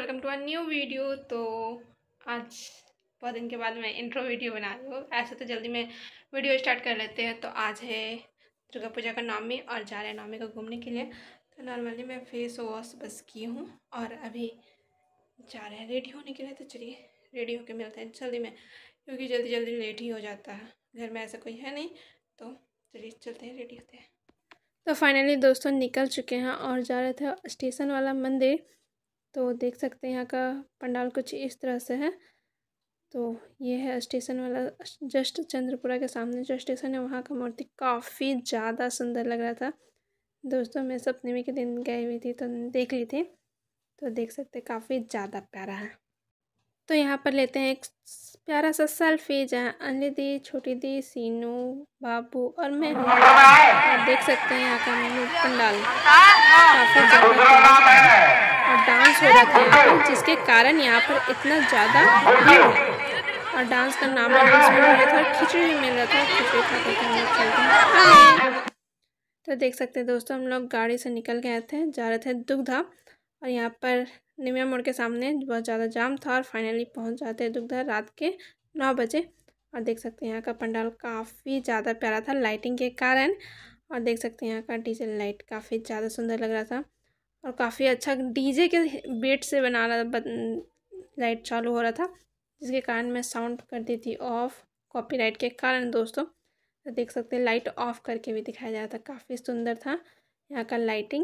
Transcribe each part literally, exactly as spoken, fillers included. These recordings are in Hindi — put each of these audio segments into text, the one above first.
Welcome to a new video. तो आज बहुत दिन के बाद मैं इंट्रो वीडियो बना रही हूँ। ऐसे तो जल्दी में वीडियो स्टार्ट कर लेते हैं। तो आज है दुर्गा पूजा का नवमी और जा रहे हैं नवमी को घूमने के लिए। तो नॉर्मली मैं फेस वॉश बस की हूँ और अभी जा रहे हैं रेडी होने के लिए। तो चलिए रेडी होके मिलते हैं जल्दी में, क्योंकि जल्दी जल्दी लेट ही हो जाता है, घर में ऐसा कोई है नहीं। तो चलिए चलते हैं, रेडी होते हैं। तो फाइनली दोस्तों निकल चुके हैं और जा रहे थे स्टेशन वाला मंदिर। तो देख सकते हैं यहाँ का पंडाल कुछ इस तरह से है। तो ये है स्टेशन वाला, जस्ट चंद्रपुरा के सामने जो स्टेशन है वहाँ का मूर्ति काफ़ी ज़्यादा सुंदर लग रहा था। दोस्तों मैं सप्तमी के दिन गई हुई थी तो देख ली थी। तो देख सकते हैं काफ़ी ज़्यादा प्यारा है। तो यहाँ पर लेते हैं एक प्यारा सा सेल्फी, जहाँ अन्य दी, छोटी दी, सीनू, बाबू और मैं हूँ। और देख सकते हैं यहाँ का पंडाल काफ़ी ज़्यादा और डांस हो रहा था यहाँ पर, जिसके कारण यहाँ पर इतना ज़्यादा भीड़ है। और डांस का नाम डांस मिल रहा था, खिचड़ी भी मिल रहा था, खिचड़ी खा कर हम लोग चलते हैं। तो देख सकते हैं दोस्तों हम लोग गाड़ी से निकल गए थे, जा रहे थे दुग्धा। और यहाँ पर निमिया मोड़ के सामने बहुत ज़्यादा जाम था और फाइनली पहुँच जाते हैं दुग्धा रात के नौ बजे। और देख सकते हैं यहाँ का पंडाल काफ़ी ज़्यादा प्यारा था लाइटिंग के कारण। और देख सकते हैं यहाँ का डीजे लाइट काफ़ी ज़्यादा सुंदर लग रहा था और काफ़ी अच्छा डीजे के बेट से बना रहा लाइट चालू हो रहा था, जिसके कारण मैं साउंड कर दी थी ऑफ, कॉपीराइट के कारण दोस्तों। तो देख सकते हैं लाइट ऑफ करके भी दिखाया जा रहा था, काफ़ी सुंदर था यहाँ का लाइटिंग।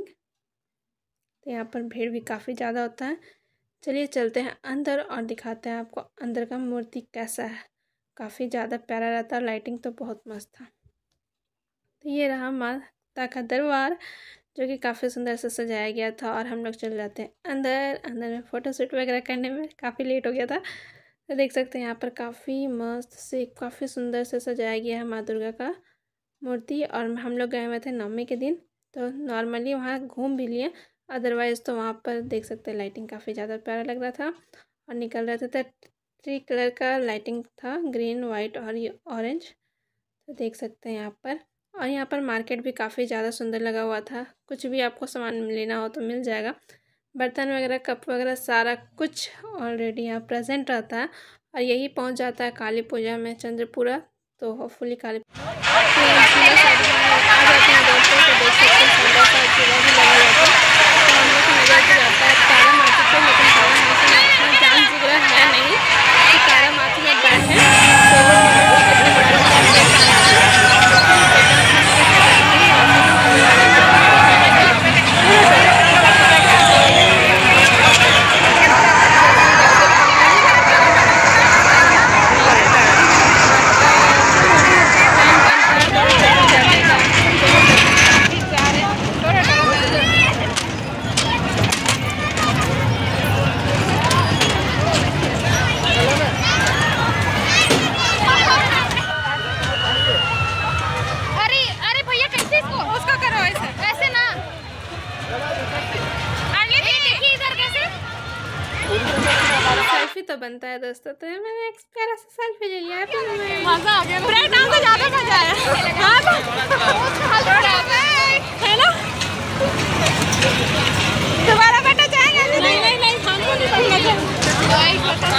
तो यहाँ पर भीड़ भी काफ़ी ज़्यादा होता है। चलिए चलते हैं अंदर और दिखाते हैं आपको अंदर का मूर्ति कैसा है। काफ़ी ज़्यादा प्यारा रहता है, लाइटिंग तो बहुत मस्त था। तो ये रहा माता का दरबार, जो कि काफ़ी सुंदर से सजाया गया था। और हम लोग चल जाते हैं अंदर। अंदर में फ़ोटोशूट वगैरह करने में काफ़ी लेट हो गया था। तो देख सकते हैं यहाँ पर काफ़ी मस्त से काफ़ी सुंदर से सजाया गया है माँ दुर्गा का मूर्ति। और हम लोग गए हुए थे नवमी के दिन, तो नॉर्मली वहाँ घूम भी लिए, अदरवाइज़ तो वहाँ पर देख सकते हैं लाइटिंग काफ़ी ज़्यादा प्यारा लग रहा था। और निकल रहे थे तो थ्री कलर का लाइटिंग था, ग्रीन, वाइट और ये ऑरेंज। तो देख सकते हैं यहाँ पर। और यहाँ पर मार्केट भी काफ़ी ज़्यादा सुंदर लगा हुआ था, कुछ भी आपको सामान लेना हो तो मिल जाएगा। बर्तन वगैरह, कप वगैरह सारा कुछ ऑलरेडी यहाँ प्रेजेंट रहता है। और यही पहुँच जाता है काली पूजा में चंद्रपुरा। तो होपफुली काली आ जाते हैं दोस्तों। तो देख सकते हैं सुंदर सा झूला भी लगा रहता है। तो हम लोग नजर से जाता है तारा माची पे, लेकिन तारा माची में इतना जान जिगरा है नहीं कि तारा माची में बैठे। सेल्फी तो बनता है दोस्तों। तो मैंने एक प्यारा सा सेल्फी ले लिया है, तो मैं मजा आ गया। ब्रेक डाउन तो ज्यादा मजा आया है ना। दोबारा बेटा जाएंगे? नहीं नहीं नहीं, हमको नहीं पड़ना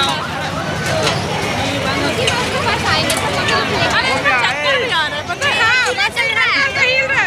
चक्कर भी आ रहा है, पता है। हाँ मैं चल रहा है, सही है।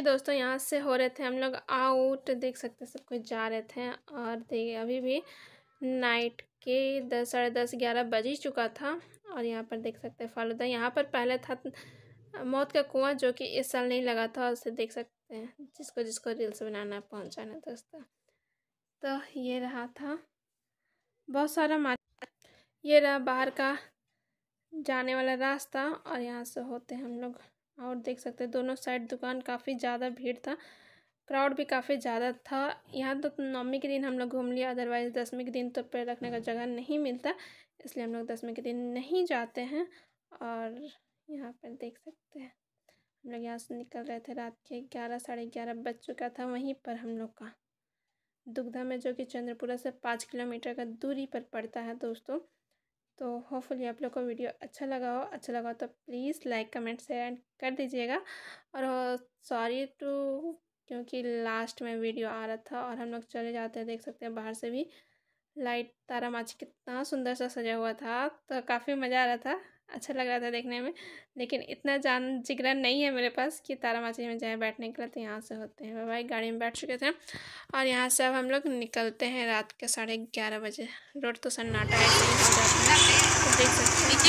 दोस्तों, यहाँ से हो रहे थे हम लोग आउट, देख सकते हैं सब कुछ जा रहे थे। और देखिए अभी भी नाइट के दस साढ़े दस ग्यारह बज ही चुका था। और यहाँ पर देख सकते हैं फालूदा। यहाँ पर पहले था मौत का कुआं, जो कि इस साल नहीं लगा था। उसे देख सकते हैं, जिसको जिसको रील्स बनाना पहुँचाना दोस्तों। तो ये रहा था बहुत सारा मा ये रहा बाहर का जाने वाला रास्ता। और यहाँ से होते हम लोग और देख सकते हैं दोनों साइड दुकान, काफ़ी ज़्यादा भीड़ था, क्राउड भी काफ़ी ज़्यादा था। यहाँ तो नवमी के दिन हम लोग घूम लिया, अदरवाइज़ दसवीं के दिन तो पैर रखने का जगह नहीं मिलता, इसलिए हम लोग दसवीं के दिन नहीं जाते हैं। और यहाँ पर देख सकते हैं हम लोग यहाँ से निकल रहे थे, रात के ग्यारह साढ़े ग्यारह बज चुका था। वहीं पर हम लोग का दुग्धा में, जो कि चंद्रपुरा से पाँच किलोमीटर का दूरी पर पड़ता है दोस्तों। तो होपफुली आप लोग को वीडियो अच्छा लगा हो। अच्छा लगा हो तो प्लीज़ लाइक कमेंट शेयर कर दीजिएगा। और सॉरी टू, क्योंकि लास्ट में वीडियो आ रहा था और हम लोग चले जाते हैं। देख सकते हैं बाहर से भी लाइट तारामाची कितना सुंदर सा सजा हुआ था, तो काफ़ी मज़ा आ रहा था, अच्छा लग रहा था देखने में। लेकिन इतना जान जिगरा नहीं है मेरे पास कि तारामाची में जाए बैठने के लिए। तो यहाँ से होते हैं भाई, गाड़ी में बैठ चुके थे और यहाँ से अब हम लोग निकलते हैं रात के साढ़े ग्यारह बजे। रोड तो सन्नाटा है, तो देख सकते हैं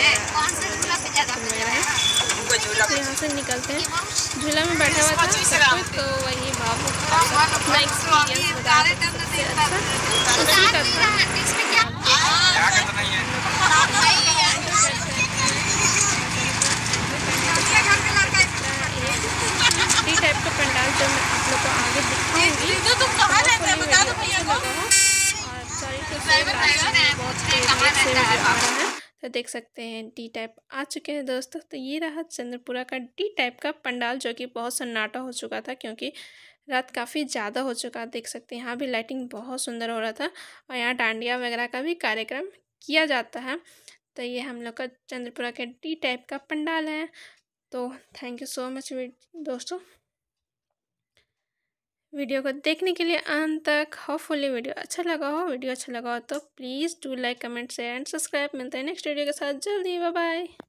तो यहाँ से निकलते हैं। झूला में बैठा हुआ था सब कुछ, तो वही बाबू अपना एक्सपीरियंस बता रहे थे सबसे अच्छा उसी का था। टी टाइप का पंडाल जो मैं आप लोग को आगे दिखाऊंगी, तो देख सकते हैं टी टाइप आ चुके हैं दोस्तों। तो ये रहा चंद्रपुरा का टी टाइप का पंडाल, जो कि बहुत सन्नाटा हो चुका था क्योंकि रात काफ़ी ज़्यादा हो चुका। देख सकते हैं यहाँ भी लाइटिंग बहुत सुंदर हो रहा था और यहाँ डांडिया वगैरह का भी कार्यक्रम किया जाता है। तो ये हम लोग का चंद्रपुरा के टी टाइप का पंडाल है। तो थैंक यू सो मच दोस्तों वीडियो को देखने के लिए अंत तक। होपफुली वीडियो अच्छा लगा हो। वीडियो अच्छा लगा हो तो please do like comment share and subscribe. मिलते हैं नेक्स्ट वीडियो के साथ जल्दी। Bye bye.